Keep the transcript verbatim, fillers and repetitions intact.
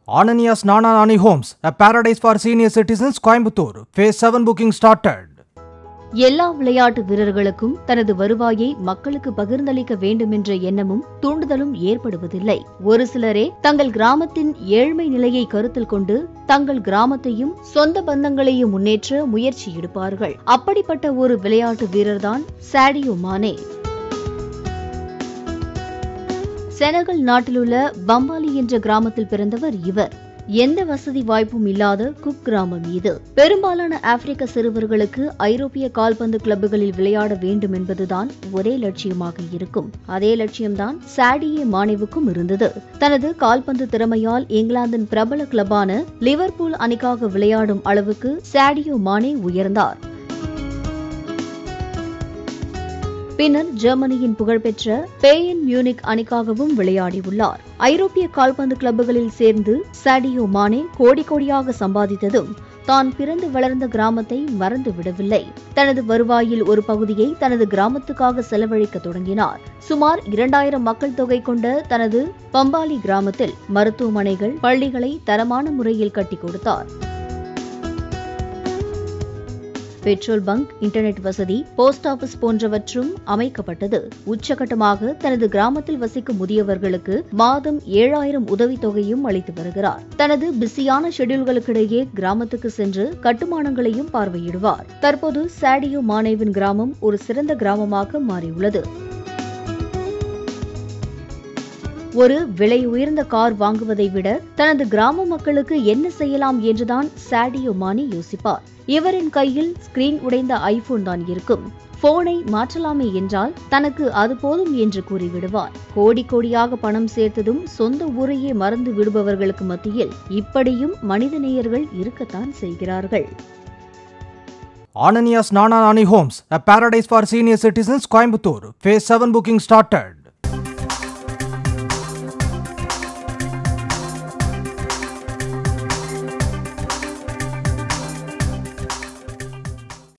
Ananias Nana Nani Homes, a paradise for senior citizens, Coimbatore. Phase seven booking started. எல்லா விளையாட்டு வீரர்களுக்கும் தனது வருவாயை மக்களுக்கு பகிர்ந்தளிக்க வேண்டும் என்ற எண்ணமும் தூண்டுதலும் ஏற்படுவதில்லை. ஒரு சிலரே தங்கள் கிராமத்தின் ஏழ்மை நிலையை கருத்தில் கொண்டு தங்கள் கிராமத்தையும் சொந்த பந்தங்களையும் முன்னேற்ற முயற்சி எடுப்பார்கள். அப்படிப்பட்ட ஒரு விளையாட்டு வீரர்தான் சாடியோ மானே. செனகல் நாட்டிலுள்ள பம்பாலி என்ற கிராமத்தில் பிறந்தவர் இவர். எந்த வசதி வாய்ப்பும் இல்லாத குக் கிராமம் இது. பெரும்பாலான ஆப்பிரிக்க சிறுவர்களுக்கு ஐரோப்பிய கால்பந்து கிளப்புகளில் விளையாட வேண்டும் என்பதுதான் ஒரே லட்சியமாக இருக்கும். அதே லட்சியம்தான் சாடியோ மானேவுக்கும் இருந்தது. தனது கால்பந்து திறமையால் இங்கிலாந்தின் பிரபல கிளப்பான லிவர்பூல் அணிக்காக விளையாடும் அளவுக்கு சாடியோ மானே உயர்ந்தார். பின்னர் ஜெர்மனியின் புகழ்பெற்ற பேயர்ன் மியூனிக் அணிக்காகவும் விளையாடியுள்ளார். ஐரோப்பிய கால்பந்து கிளப்புகளில் சேர்ந்து சாடியோ மானே கோடி கோடியாக சம்பாதித்ததும் தான் பிறந்து வளர்ந்த கிராமத்தை மறந்து விடவில்லை. தனது வருவாயில் ஒரு பகுதியை தனது கிராமத்துக்காக செலவழிக்க தொடங்கினார். சுமார் இரண்டாயிரம் மக்கள் தொகை கொண்ட தனது பம்பாலி கிராமத்தில் மருத்துவமனைகள், பள்ளிகளை தரமான முறையில் கட்டிக் கொடுத்தார். பெட்ரோல் பங்க், இன்டர்நெட் வசதி, போஸ்ட் ஆபீஸ் போன்றவற்றும் அமைக்கப்பட்டது. உச்சகட்டமாக தனது கிராமத்தில் வசிக்கும் முதியவர்களுக்கு மாதம் ஏழாயிரம் உதவித்தொகையும் அளித்து வருகிறார். தனது பிஸியான ஷெட்யூல்களுக்கிடையே கிராமத்துக்கு சென்று கட்டுமானங்களையும் பார்வையிடுவார். தற்போது சாடியோ மானேவின் கிராமம் ஒரு சிறந்த கிராமமாக மாறியுள்ளது. ஒரு விலை உயர்ந்த கார் வாங்குவதை விட தனது கிராம மக்களுக்கு என்ன செய்யலாம் என்றுதான் சாடியோ மானே யோசிப்பார். இவரின் கையில் ஸ்கிரீன் உடைந்த ஐபோன் தான் இருக்கும். போனை மாற்றலாமே என்றால் தனக்கு அது போதும் என்று கூறிவிடுவார். கோடி கோடியாக பணம் சேர்த்ததும் சொந்த ஊரையே மறந்து விடுபவர்களுக்கு மத்தியில் இப்படியும் மனிதநேயர்கள் இருக்கத்தான் செய்கிறார்கள். Ananias Nana Nani Homes, a paradise for senior citizens, Coimbatore. Phase seven booking started.